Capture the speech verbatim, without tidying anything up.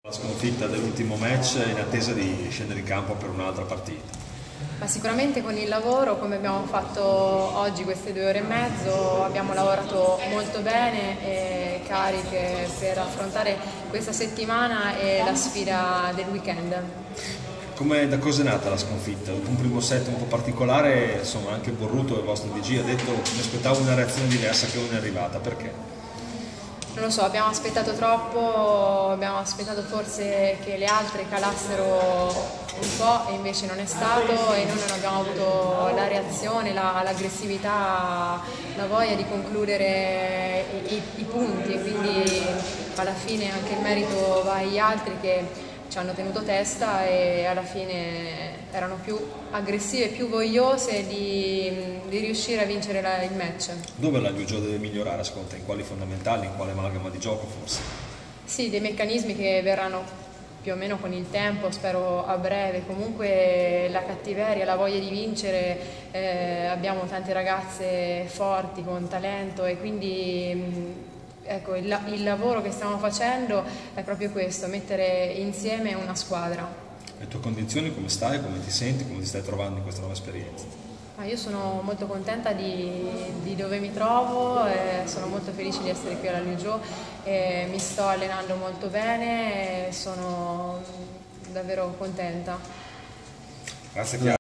La sconfitta dell'ultimo match in attesa di scendere in campo per un'altra partita. Ma sicuramente con il lavoro, come abbiamo fatto oggi queste due ore e mezzo, abbiamo lavorato molto bene e cariche per affrontare questa settimana e la sfida del weekend. Come, da cosa è nata la sconfitta? Dopo un primo set un po' particolare, insomma anche Borruto, il vostro D G, ha detto mi aspettavo una reazione diversa che non è arrivata, perché? Non lo so, abbiamo aspettato troppo, abbiamo aspettato forse che le altre calassero un po' e invece non è stato e noi non abbiamo avuto la reazione, l'aggressività, la, la voglia di concludere i, i, i punti e quindi alla fine anche il merito va agli altri che ci hanno tenuto testa e alla fine erano più aggressive, più vogliose di, di riuscire a vincere la, il match. Dove la Liu deve migliorare secondo te? In quali fondamentali? In quale amalgama di gioco forse? Sì, dei meccanismi che verranno più o meno con il tempo, spero a breve. Comunque la cattiveria, la voglia di vincere, eh, abbiamo tante ragazze forti con talento e quindi mh, ecco, il, il lavoro che stiamo facendo è proprio questo, mettere insieme una squadra. Le tue condizioni come stai, come ti senti, come ti stai trovando in questa nuova esperienza? Ah, io sono molto contenta di, di dove mi trovo, e sono molto felice di essere qui alla Liu, e mi sto allenando molto bene e sono davvero contenta. Grazie Chiara.